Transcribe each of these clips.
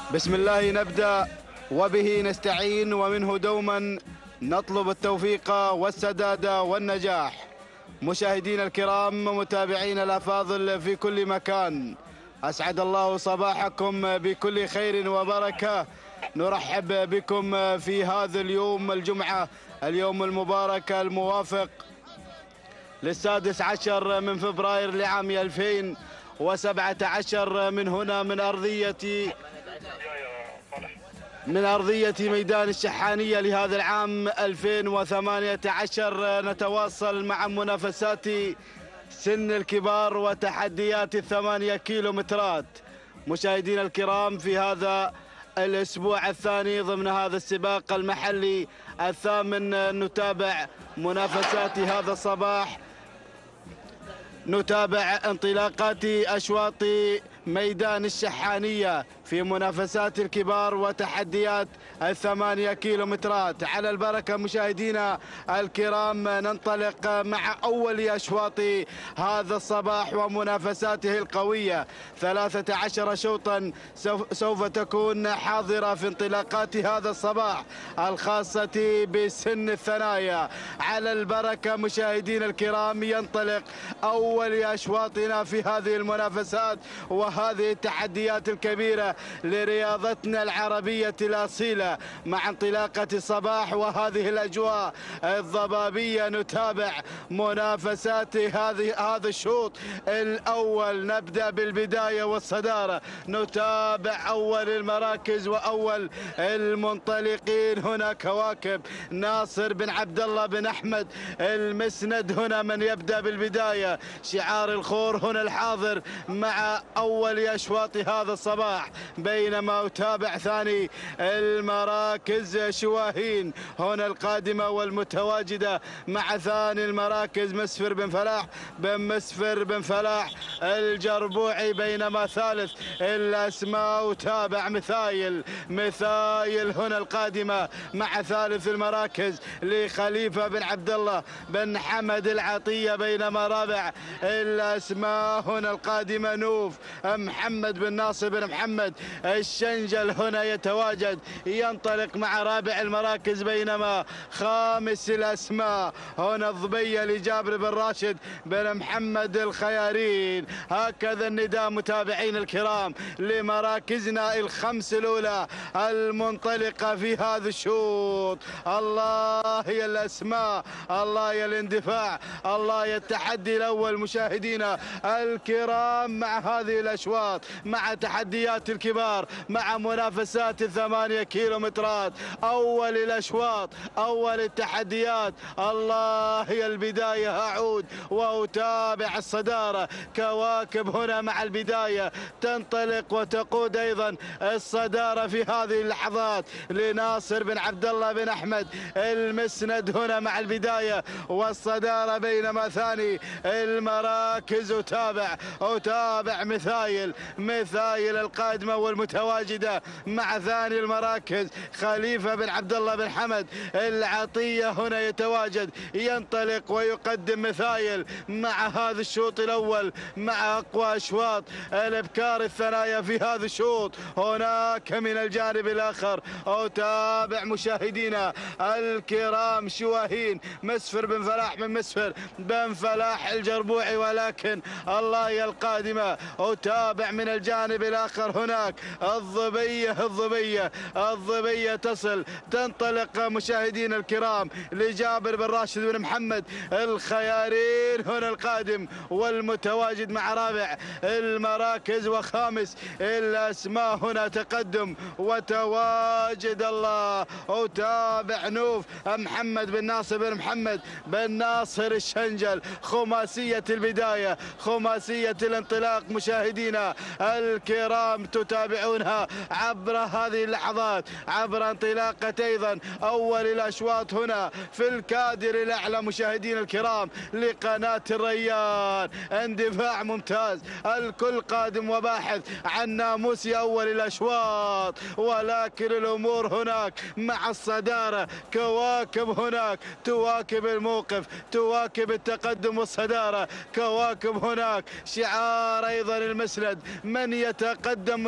بسم الله نبدأ وبه نستعين ومنه دوما نطلب التوفيق والسداد والنجاح. مشاهدينا الكرام، متابعينا الأفاضل في كل مكان، أسعد الله صباحكم بكل خير وبركة. نرحب بكم في هذا اليوم الجمعة، اليوم المبارك الموافق ل16 من فبراير لعام 2017 من هنا من أرضية ميدان الشحانية لهذا العام 2018. نتواصل مع منافسات سن الكبار وتحديات ال8 كيلومترات. مشاهدينا الكرام، في هذا الأسبوع الثاني ضمن هذا السباق المحلي الثامن نتابع منافسات هذا الصباح، نتابع انطلاقات أشواط ميدان الشحانية في منافسات الكبار وتحديات ال8 كيلومترات. على البركة مشاهدينا الكرام، ننطلق مع أول أشواط هذا الصباح ومنافساته القوية. 13 شوطا سوف تكون حاضرة في انطلاقات هذا الصباح الخاصة بسن الثنايا. على البركة مشاهدينا الكرام، ينطلق أول أشواطنا في هذه المنافسات وهذه التحديات الكبيرة لرياضتنا العربية الأصيلة. مع انطلاقة الصباح وهذه الأجواء الضبابية نتابع منافسات هذا الشوط الأول. نبدأ بالبداية والصدارة، نتابع أول المراكز وأول المنطلقين. هنا كواكب ناصر بن عبد الله بن أحمد المسند هنا من يبدأ بالبداية. شعار الخور هنا الحاضر مع أول أشواط هذا الصباح، بينما أتابع ثاني المراكز شواهين هنا القادمة والمتواجدة مع ثاني المراكز مسفر بن فلاح الجربوعي، بينما ثالث الأسماء أتابع مثايل هنا القادمة مع ثالث المراكز لخليفة بن عبد الله بن حمد العطية، بينما رابع الأسماء هنا القادمة نوف محمد بن ناصر بن محمد الشنجل هنا يتواجد ينطلق مع رابع المراكز، بينما خامس الأسماء هنا الضبية لجابر بن راشد بن محمد الخيارين. هكذا النداء متابعين الكرام لمراكزنا الخمس الأولى المنطلقة في هذا الشوط. الله يا الأسماء، الله يا الاندفاع، الله يا التحدي الأول. مشاهدينا الكرام، مع هذه الأشواط، مع تحديات الكبار، مع منافسات ال8 كيلومترات، أول الأشواط، أول التحديات. الله هي البداية. أعود وأتابع الصدارة، كواكب هنا مع البداية تنطلق وتقود أيضا الصدارة في هذه اللحظات لناصر بن عبد الله بن أحمد المسند هنا مع البداية والصدارة، بينما ثاني المراكز أتابع مثايل القادمة والمتواجدة مع ثاني المراكز خليفة بن عبد الله بن حمد العطية هنا يتواجد ينطلق ويقدم مثايل مع هذا الشوط الأول، مع أقوى أشواط الإبكار الثنايا في هذا الشوط. هناك من الجانب الآخر أتابع مشاهدينا الكرام شواهين مسفر بن فلاح الجربوعي، ولكن الله يا القادمة. أتابع من الجانب الآخر هناك الضبية تنطلق مشاهدينا الكرام لجابر بن راشد بن محمد الخيارين هنا القادم والمتواجد مع رابع المراكز وخامس الأسماء هنا تقدم وتواجد. الله أتابع نوف محمد بن ناصر بن محمد بن ناصر الشنجل، خماسية البداية، خماسية الانطلاق. مشاهدينا الكرام تتابعونها عبر هذه اللحظات، عبر انطلاقة أيضا أول الأشواط هنا في الكادر الأعلى. مشاهدينا الكرام لقناة الريان، اندفاع ممتاز، الكل قادم وباحث عن ناموس أول الأشواط، ولكن الأمور هناك مع الصدارة كواكب هناك تواكب الموقف، تواكب التقدم والصدارة. كواكب هناك شعار أيضا المسند، من يتقدم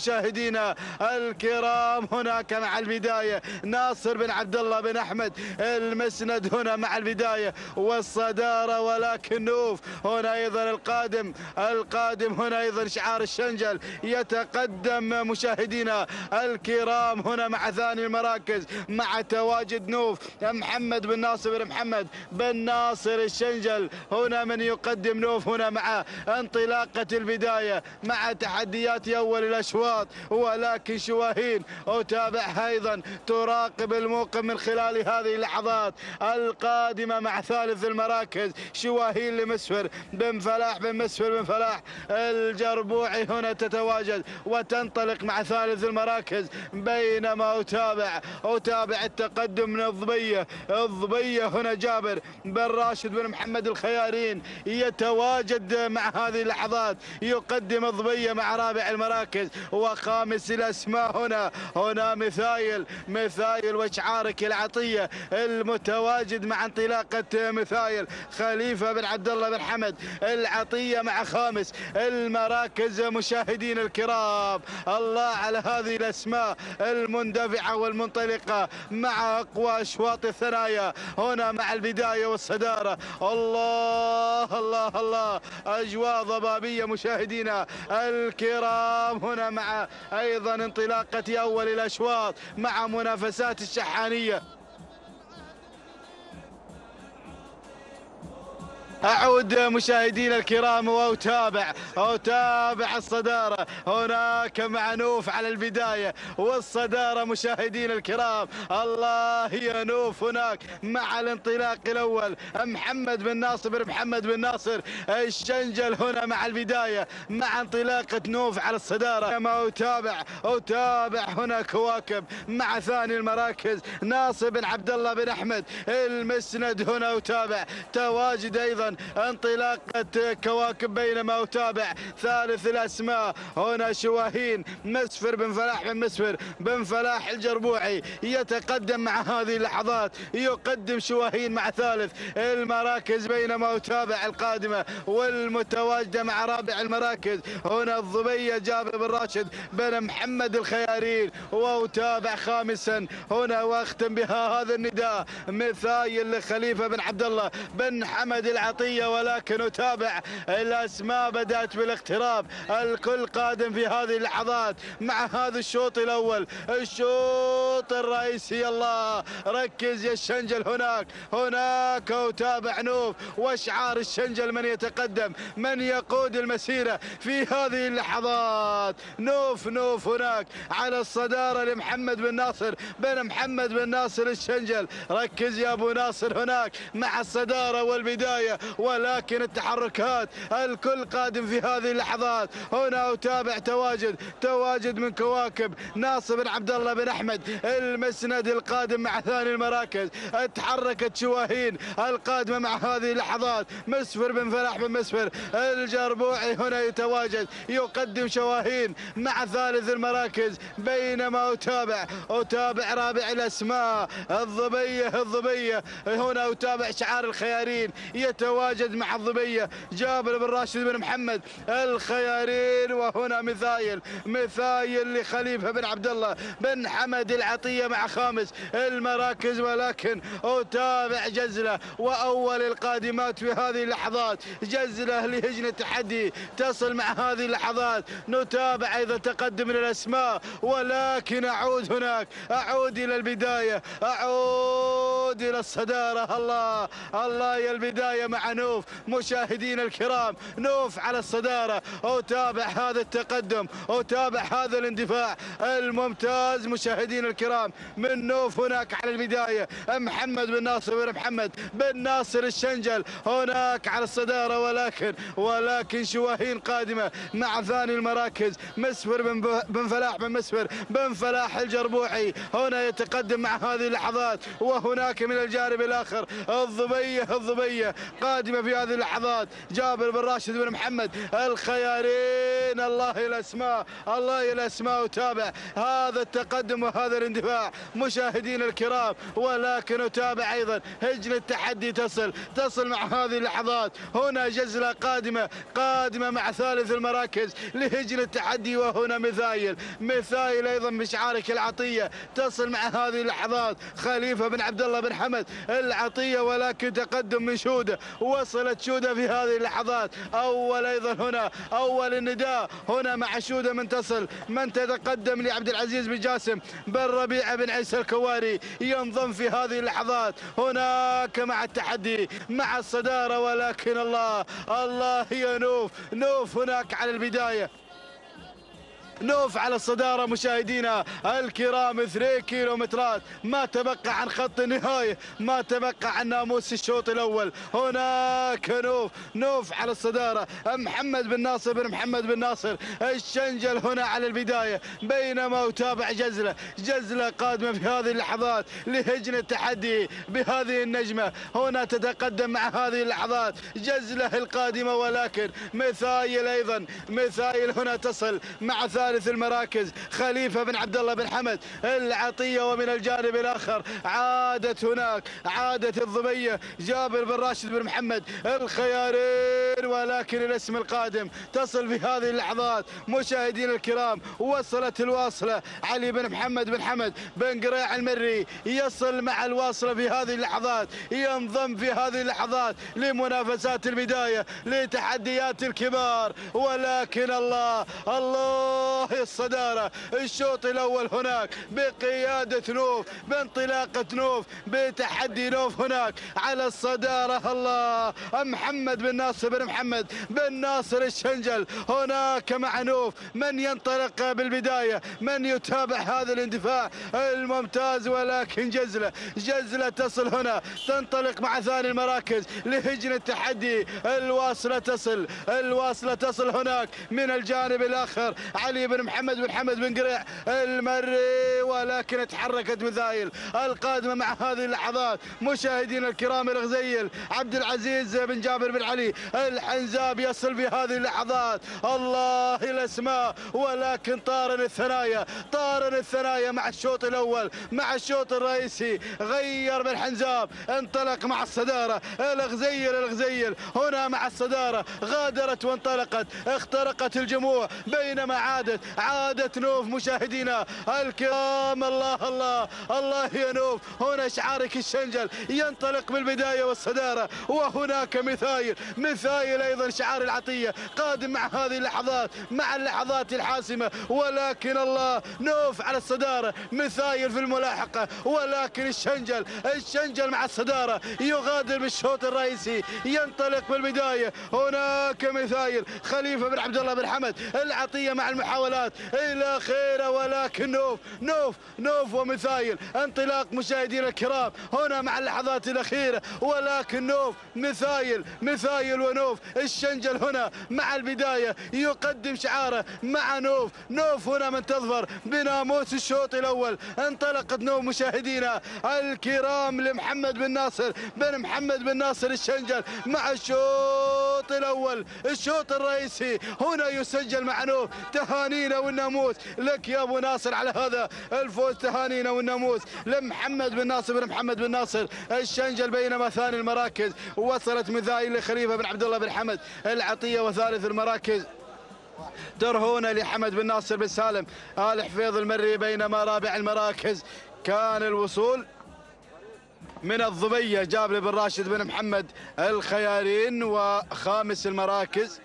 مشاهدينا الكرام. هناك مع البداية ناصر بن عبد الله بن أحمد المسند هنا مع البداية والصدارة، ولكن نوف هنا أيضا القادم هنا أيضا شعار الشنجل يتقدم مشاهدينا الكرام هنا مع ثاني المراكز مع تواجد نوف محمد بن ناصر بن محمد بن ناصر الشنجل. هنا من يقدم نوف هنا مع انطلاقة البداية مع تحديات أول الأشواط، ولكن شواهين أتابعها أيضا تراقب الموقف من خلال هذه اللحظات القادمة مع ثالث المراكز شواهين لمسفر بن فلاح بن مسفر بن فلاح الجربوعي هنا تتواجد وتنطلق مع ثالث المراكز، بينما أتابع التقدم من الضبية هنا جابر بن راشد بن محمد الخيارين يتواجد مع هذه اللحظات يقدم الضبية مع رابع المراكز. وخامس الأسماء هنا مثايل وشعارك العطية المتواجد مع انطلاقة مثايل خليفة بن عبد الله بن حمد العطية مع خامس المراكز. مشاهدين الكرام الله على هذه الأسماء المندفعة والمنطلقة مع أقوى أشواط الثنايا هنا مع البداية والصدارة. الله الله الله أجواء ضبابية مشاهدينا الكرام هنا مع أيضا انطلاقة أول الأشواط مع منافسات الشحانية. أعود مشاهدينا الكرام وأتابع الصدارة هناك مع نوف على البداية والصدارة. مشاهدينا الكرام الله يا نوف هناك مع الانطلاق الأول محمد بن ناصر بن محمد بن ناصر الشنجل هنا مع البداية مع انطلاقة نوف على الصدارة. ما أتابع هنا كواكب مع ثاني المراكز ناصر بن عبد الله بن أحمد المسند. هنا أتابع تواجد أيضا انطلاقة كواكب، بينما أتابع ثالث الأسماء هنا شواهين مسفر بن فلاح بن مسفر بن فلاح الجربوعي يتقدم مع هذه اللحظات يقدم شواهين مع ثالث المراكز، بينما أتابع القادمة والمتواجدة مع رابع المراكز هنا الضبية جابر بن راشد بن محمد الخيارين. وأتابع خامسا هنا واختم بها هذا النداء مثايل لخليفة بن عبد الله بن حمد العطية، ولكن أتابع الأسماء بدأت بالاقتراب، الكل قادم في هذه اللحظات مع هذا الشوط الأول الشوط الرئيسي. الله ركز يا الشنجل هناك أتابع نوف وشعار الشنجل من يتقدم من يقود المسيرة في هذه اللحظات. نوف هناك على الصدارة لمحمد بن ناصر بن محمد بن ناصر الشنجل. ركز يا أبو ناصر هناك مع الصدارة والبداية، ولكن التحركات الكل قادم في هذه اللحظات. هنا أتابع تواجد من كواكب ناصر بن عبد الله بن أحمد المسند القادم مع ثاني المراكز. تحركت شواهين القادمة مع هذه اللحظات مسفر بن فلاح بن مسفر الجربوعي هنا يتواجد يقدم شواهين مع ثالث المراكز، بينما أتابع رابع الأسماء الضبية هنا أتابع شعار الخيارين يتواجد مع الضبية جابر بن راشد بن محمد الخيارين. وهنا مثايل لخليفة بن عبد الله بن حمد العطية مع خامس المراكز، ولكن أتابع جزلة وأول القادمات في هذه اللحظات جزلة لهجن التحدي تصل مع هذه اللحظات. نتابع أيضا تقدم للأسماء، ولكن أعود إلى البداية، أعود إلى الصدارة. الله يا البداية مع نوف. مشاهدين الكرام نوف على الصدارة، أتابع هذا التقدم، أتابع هذا الاندفاع الممتاز مشاهدين الكرام من نوف. هناك على البداية محمد بن ناصر بن محمد بن ناصر الشنجل هناك على الصدارة، ولكن شواهين قادمة مع ثاني المراكز مسفر بن فلاح بن مسفر بن فلاح الجربوعي هنا يتقدم مع هذه اللحظات. وهناك ولكن من الجانب الآخر الضبية قادمة في هذه اللحظات. جابر بن راشد بن محمد الخيارين، الله الأسماء وتابع هذا التقدم وهذا الاندفاع مشاهدينا الكرام. ولكن أتابع أيضا هجن التحدي تصل مع هذه اللحظات. هنا جزلة قادمة مع ثالث المراكز لهجن التحدي، وهنا مثايل أيضا بشعارك العطية تصل مع هذه اللحظات. خليفة بن عبد الله بن حمد العطية، ولكن تقدم من شودة. وصلت شودة في هذه اللحظات. أول النداء هنا مع شودة من تتقدم لعبد العزيز بن جاسم بن ربيعة بن عيسى الكواري ينضم في هذه اللحظات. هناك مع التحدي مع الصدارة، ولكن الله يا نوف هناك على البداية، نوف على الصدارة مشاهدينا الكرام. 3 كيلومترات ما تبقى عن خط النهاية، ما تبقى عن ناموس الشوط الأول. هناك نوف على الصدارة. محمد بن ناصر الشنجل هنا على البداية، بينما أتابع جزلة قادمة في هذه اللحظات لهجن التحدي بهذه النجمة. هنا تتقدم مع هذه اللحظات جزلة القادمة، ولكن مثايل هنا تصل مع ثالث المراكز خليفة بن عبد الله بن حمد العطية. ومن الجانب الآخر عادت الضبية جابر بن راشد بن محمد الخيارين، ولكن الاسم القادم تصل في هذه اللحظات مشاهدينا الكرام. وصلت الواصلة علي بن محمد بن حمد بن قريع المري، يصل مع الواصلة في هذه اللحظات، ينضم في هذه اللحظات لمنافسات البداية لتحديات الكبار. ولكن الله الصدارة الشوط الأول هناك بقيادة نوف، بانطلاقة نوف، بتحدي نوف هناك على الصدارة. الله محمد بن ناصر بن محمد بن ناصر الشنجل هناك مع نوف، من ينطلق بالبداية، من يتابع هذا الاندفاع الممتاز. ولكن جزلة تصل هنا، تنطلق مع ثاني المراكز لهجن التحدي. الواصلة تصل هناك من الجانب الآخر علي بن محمد بن حمد بن قريع المري، ولكن تحركت مثايل القادمة مع هذه اللحظات مشاهدينا الكرام. الغزيل عبد العزيز بن جابر بن علي الحنزاب يصل في هذه اللحظات. الله الأسماء، ولكن طارن الثنايا مع الشوط الأول، مع الشوط الرئيسي. غير بن حنزاب، انطلق مع الصدارة. الغزيل هنا مع الصدارة، غادرت وانطلقت، اخترقت الجموع، بينما عادت نوف مشاهدينا الكرام. الله يا نوف. هنا شعارك الشنجل ينطلق بالبداية والصدارة، وهناك مثايل أيضا شعار العطية قادم مع هذه اللحظات، مع اللحظات الحاسمة. ولكن نوف على الصدارة، مثايل في الملاحقة، ولكن الشنجل مع الصدارة يغادر بالشوط الرئيسي، ينطلق بالبداية. هناك مثايل خليفة بن عبد الله بن حمد العطية مع المحاولات إلى خيره، ولكن نوف ومثايل انطلاق مشاهدينا الكرام هنا مع اللحظات الأخيرة. ولكن نوف مثايل ونوف الشنجل هنا مع البداية يقدم شعاره مع نوف هنا من تظفر بناموس الشوط الأول. انطلقت نوف مشاهدينا الكرام لمحمد بن ناصر الشنجل مع الشوط الأول. الشوط الرئيسي هنا يسجل مع نوف. تهانينا والناموس لك يا ابو ناصر على هذا الفوز، تهانينا والناموس لمحمد بن ناصر الشنجل. بينما ثاني المراكز وصلت مثايل لخليفة بن عبد الله بن حمد العطية، وثالث المراكز ترهون لحمد بن ناصر بن سالم آل حفيظ المري. بينما رابع المراكز كان الوصول من الضبية جابر بن راشد بن محمد الخيارين، وخامس المراكز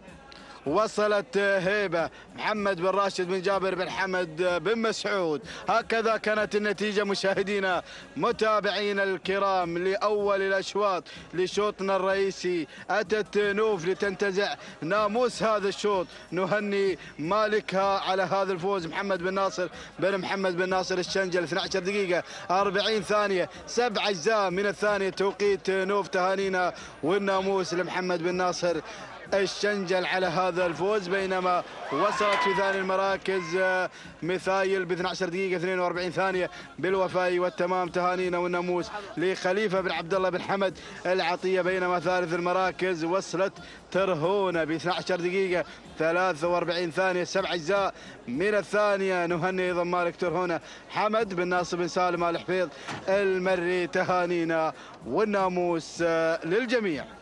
وصلت هيبة محمد بن راشد بن جابر بن حمد بن مسعود. هكذا كانت النتيجة مشاهدينا متابعينا الكرام لأول الأشواط لشوطنا الرئيسي. أتت نوف لتنتزع ناموس هذا الشوط. نهني مالكها على هذا الفوز محمد بن ناصر الشنجل. 12 دقيقة 40 ثانية 7 أجزاء من الثانية توقيت نوف. تهانينا والناموس لمحمد بن ناصر الشنجل على هذا الفوز، بينما وصلت في ثاني المراكز مثايل ب 12 دقيقة 42 ثانية بالوفاء والتمام. تهانينا والناموس لخليفة بن عبد الله بن حمد العطية. بينما ثالث المراكز وصلت ترهونة ب 12 دقيقة 43 ثانية 7 أجزاء من الثانية. نهني أيضا مالك ترهونة حمد بن ناصر بن سالم آل حفيظ المري. تهانينا والناموس للجميع.